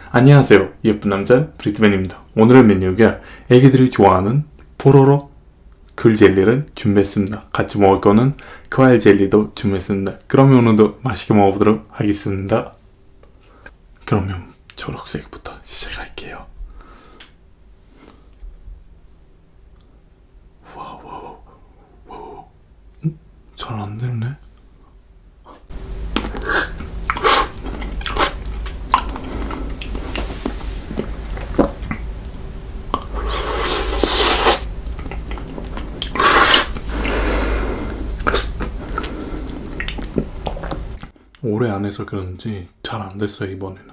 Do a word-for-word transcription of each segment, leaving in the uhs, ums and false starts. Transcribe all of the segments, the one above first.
안녕하세요, 예쁜 남자 브리트맨입니다. 오늘의 메뉴가 애기들이 좋아하는 포로로 귤 젤리를 준비했습니다. 같이 먹을 거는 과일 젤리도 준비했습니다. 그러면 오늘도 맛있게 먹어보도록 하겠습니다. 그러면 초록색부터 시작할게요. 와우 와우 와우. 음? 잘 안 됐네. 오래 안 해서 그런지 잘 안 됐어요, 이번에는.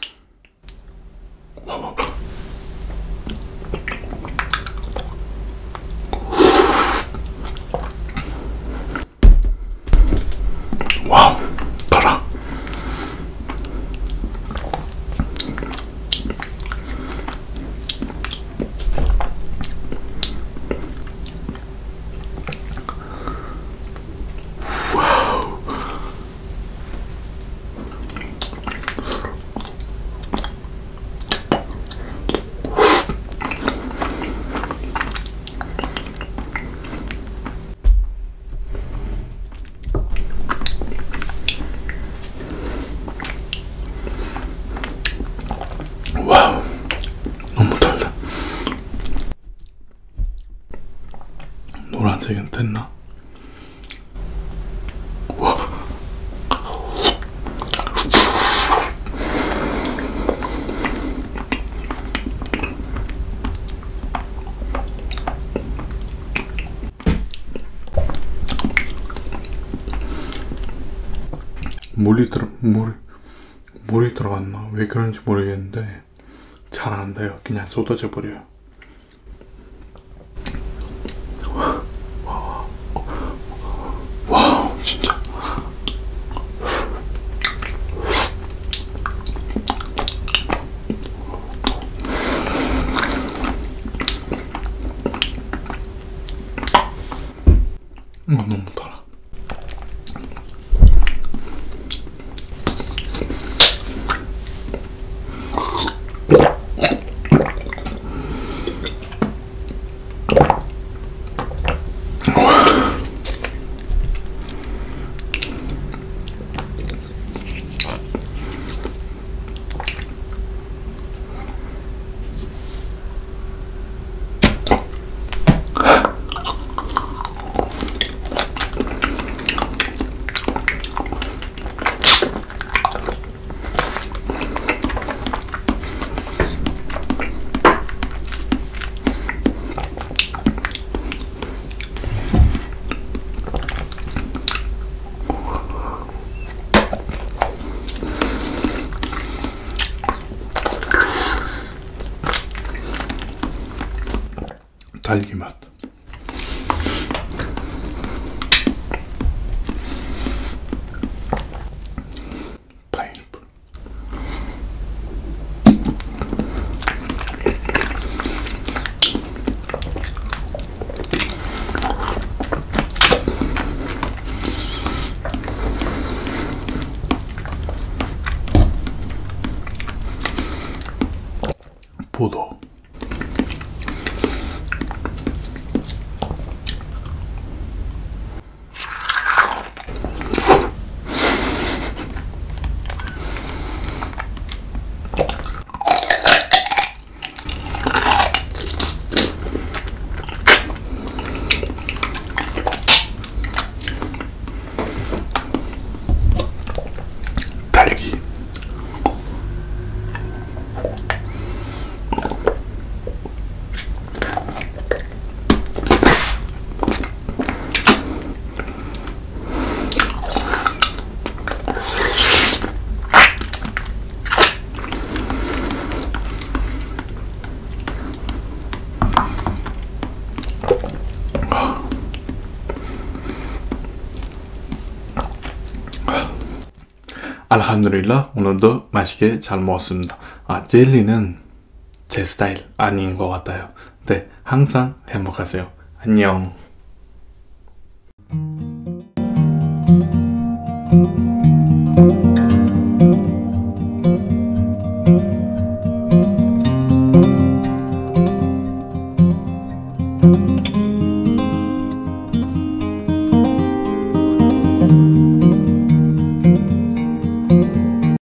와우, 달아. 와우, 너무 달라. 노란색은 됐나? 와. 물이 들어 물이 물이 들어갔나? 왜 그런지 모르겠는데 잘 안 돼요. 그냥 쏟아져 버려요. 와우, 진짜. 이거 너무 달아. 딸기 맛. 파인애플. 포도. 딸기. 알함두릴라, 오늘도 맛있게 잘 먹었습니다. 아, 젤리는 제 스타일 아닌 것 같아요. 네, 항상 행복하세요. 안녕.